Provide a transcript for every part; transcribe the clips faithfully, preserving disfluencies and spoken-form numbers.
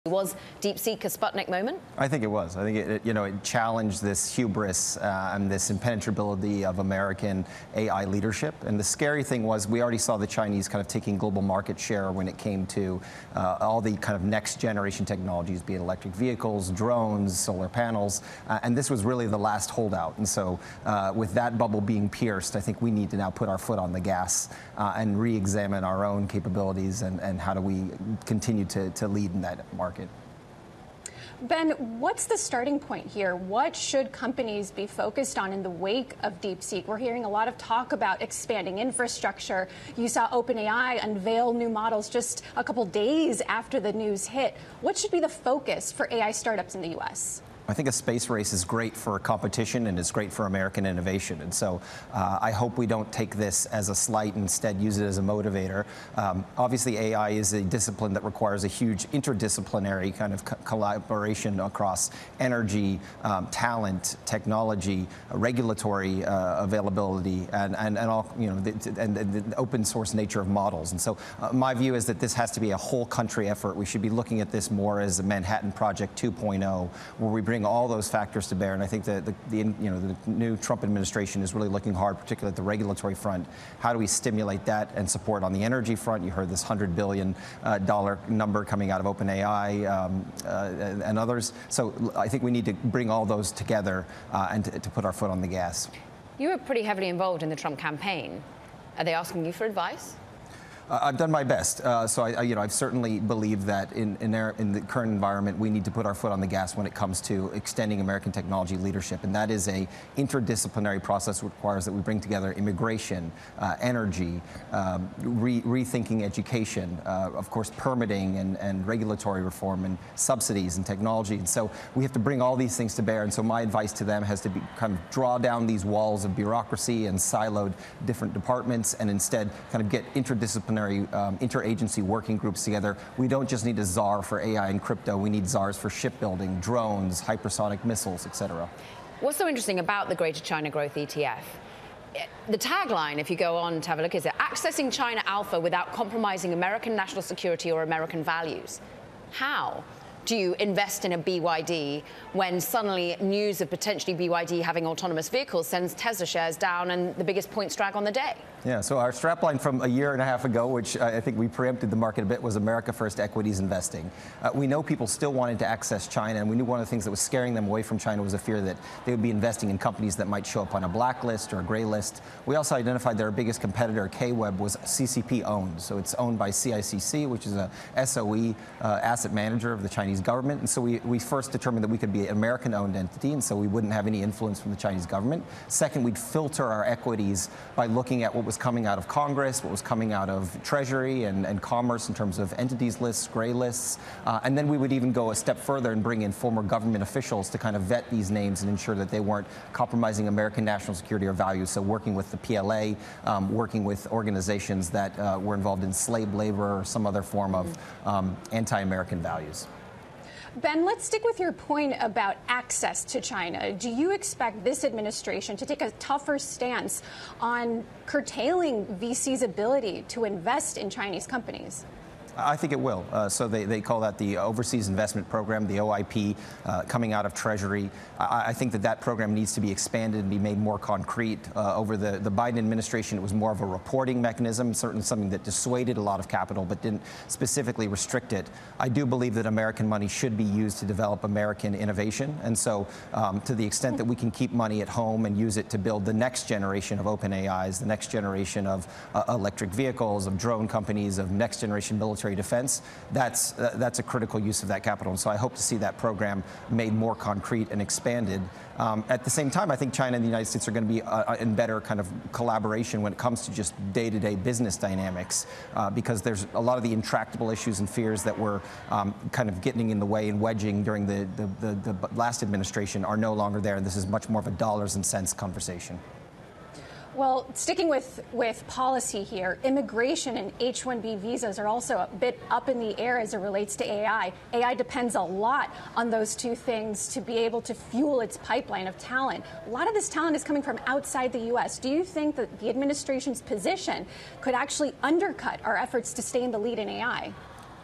Was DeepSeek a Sputnik moment? I think it was. I think it, it you know, it challenged this hubris uh, and this impenetrability of American A I leadership. And the scary thing was we already saw the Chinese kind of taking global market share when it came to uh, all the kind of next generation technologies, be it electric vehicles, drones, solar panels. Uh, and this was really the last holdout. And so uh, with that bubble being pierced, I think we need to now put our foot on the gas uh, and re-examine our own capabilities and, and how do we continue to, to lead in that market. Ben, what's the starting point here? What should companies be focused on in the wake of DeepSeek? We're hearing a lot of talk about expanding infrastructure. You saw OpenAI unveil new models just a couple days after the news hit. What should be the focus for A I startups in the U S? I think a space race is great for competition and it's great for American innovation. And so uh, I hope we don't take this as a slight and instead use it as a motivator. Um, obviously, A I is a discipline that requires a huge interdisciplinary kind of co collaboration across energy, um, talent, technology, uh, regulatory uh, availability, and, and, and all, you know, the, and, and the open source nature of models. And so uh, my view is that this has to be a whole country effort. We should be looking at this more as a Manhattan Project two point oh, where we bring all those factors to bear, and I think that the, the you know the new Trump administration is really looking hard, particularly at the regulatory front. How do we stimulate that and support on the energy front? You heard this hundred billion dollar uh, number coming out of OpenAI um, uh, and, and others. So I think we need to bring all those together uh, and to, to put our foot on the gas. You were pretty heavily involved in the Trump campaign. Are they asking you for advice? Uh, I've done my best. Uh, so I, I, you know, I've certainly believed that in in, our, in the current environment, we need to put our foot on the gas when it comes to extending American technology leadership, and that is a interdisciplinary process that requires that we bring together immigration, uh, energy, um, re rethinking education, uh, of course, permitting and, and regulatory reform and subsidies and technology. And so we have to bring all these things to bear. And so my advice to them has to be kind of draw down these walls of bureaucracy and siloed different departments, and instead kind of get interdisciplinary Um, interagency working groups together. We don't just need a czar for A I and crypto. We need czars for shipbuilding, drones, hypersonic missiles, et cetera. What's so interesting about the Greater China Growth E T F? The tagline, if you go on to have a look, is that accessing China Alpha without compromising American national security or American values. How do you invest in a B Y D when suddenly news of potentially B Y D having autonomous vehicles sends Tesla shares down and the biggest points drag on the day? Yeah, so our strapline from a year and a half ago, which I think we preempted the market a bit, was America First Equities Investing. Uh, we know people still wanted to access China, and we knew one of the things that was scaring them away from China was a fear that they would be investing in companies that might show up on a blacklist or a gray list. We also identified that our biggest competitor, K-Web, was C C P owned. So it's owned by C I C C, which is a S O E uh, asset manager of the Chinese government. And so we, we first determined that we could be an American-owned entity, and so we wouldn't have any influence from the Chinese government. Second, we'd filter our equities by looking at what was coming out of Congress, what was coming out of Treasury and, and Commerce in terms of entities lists, gray lists. Uh, and then we would even go a step further and bring in former government officials to kind of vet these names and ensure that they weren't compromising American national security or values. So working with the P L A, um, working with organizations that uh, were involved in slave labor or some other form of um, anti-American values. Ben, let's stick with your point about access to China. Do you expect this administration to take a tougher stance on curtailing V C's ability to invest in Chinese companies? I think it will. Uh, so they, they call that the Overseas Investment Program, the O I P, uh, coming out of Treasury. I, I think that that program needs to be expanded and be made more concrete. Uh, over the, the Biden administration, it was more of a reporting mechanism, certainly something that dissuaded a lot of capital, but didn't specifically restrict it. I do believe that American money should be used to develop American innovation. And so um, to the extent that we can keep money at home and use it to build the next generation of OpenAIs, the next generation of uh, electric vehicles, of drone companies, of next generation military defense, that's uh, that's a critical use of that capital. And so I hope to see that program made more concrete and expanded. Um, at the same time, I think China and the United States are going to be uh, in better kind of collaboration when it comes to just day-to-day business dynamics, uh, because there's a lot of the intractable issues and fears that were um, kind of getting in the way and wedging during the, the, the, the last administration are no longer there. And this is much more of a dollars and cents conversation. Well, sticking with, with policy here, immigration and H one B visas are also a bit up in the air as it relates to A I. A I depends a lot on those two things to be able to fuel its pipeline of talent. A lot of this talent is coming from outside the U S. Do you think that the administration's position could actually undercut our efforts to stay in the lead in A I?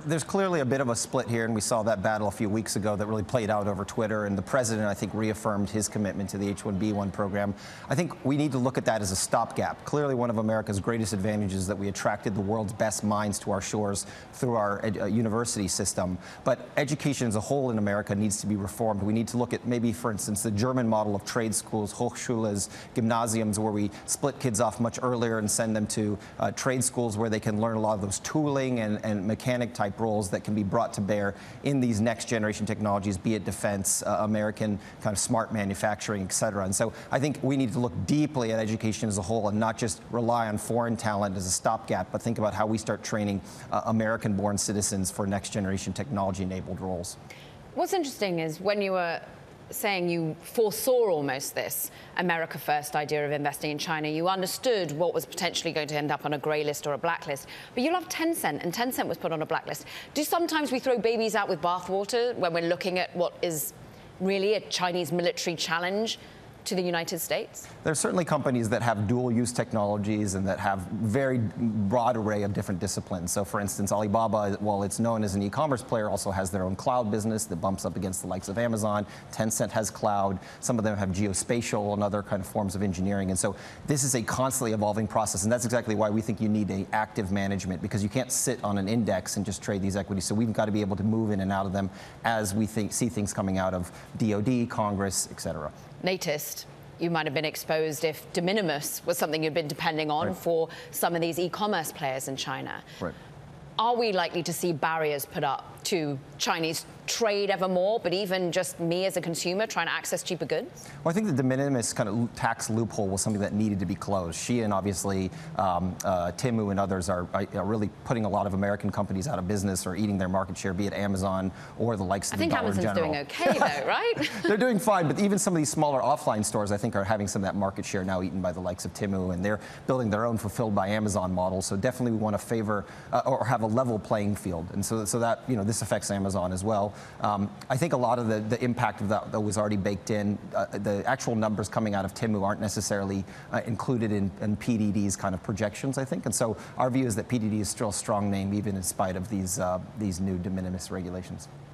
there's clearly a bit of a split here, and we saw that battle a few weeks ago that really played out over Twitter, and the president, I think, reaffirmed his commitment to the H one B one program. I think we need to look at that as a stopgap. Clearly, one of America's greatest advantages is that we attracted the world's best minds to our shores through our ed- uh, university system. But education as a whole in America needs to be reformed. We need to look at maybe, for instance, the German model of trade schools, Hochschules, gymnasiums, where we split kids off much earlier and send them to uh, trade schools where they can learn a lot of those tooling and, and mechanic type roles that can be brought to bear in these next generation technologies, be it defense, uh, American kind of smart manufacturing, et cetera. And so I think we need to look deeply at education as a whole and not just rely on foreign talent as a stopgap, but think about how we start training uh, American-born citizens for next generation technology-enabled roles. What's interesting is when you were saying you foresaw almost this America First idea of investing in China, you understood what was potentially going to end up on a grey list or a blacklist. But you love Tencent, and Tencent was put on a blacklist. Do sometimes we throw babies out with bathwater when we're looking at what is really a Chinese military challenge to the United States? There's certainly companies that have dual-use technologies and that have very broad array of different disciplines. So, for instance, Alibaba, while it's known as an e-commerce player, also has their own cloud business that bumps up against the likes of Amazon. Tencent has cloud. Some of them have geospatial and other kind of forms of engineering. And so this is a constantly evolving process, and that's exactly why we think you need a active management, because you can't sit on an index and just trade these equities. So we've got to be able to move in and out of them as we think, see things coming out of D O D, Congress, et cetera. Latest, you might have been exposed if de minimis was something you'd been depending on Right. for some of these e-commerce players in China. Right. Are we likely to see barriers put up to Chinese trade ever more, but even just me as a consumer trying to access cheaper goods? Well, I think the de minimis kind of tax loophole was something that needed to be closed. She and obviously um, uh, Temu and others are, are really putting a lot of American companies out of business or eating their market share, be it Amazon or the likes of I the Dollar think General. Amazon's doing okay, though, right? They're doing fine, but even some of these smaller offline stores, I think, are having some of that market share now eaten by the likes of Temu, and they're building their own fulfilled by Amazon model. So definitely we want to favor uh, or have a level playing field, and so so that, you know, this affects Amazon as well. Um, I think a lot of the, the impact of that, that was already baked in. Uh, the actual numbers coming out of Temu aren't necessarily uh, included in, in P D D's kind of projections, I think, and so our view is that P D D is still a strong name even in spite of these uh, these new de minimis regulations.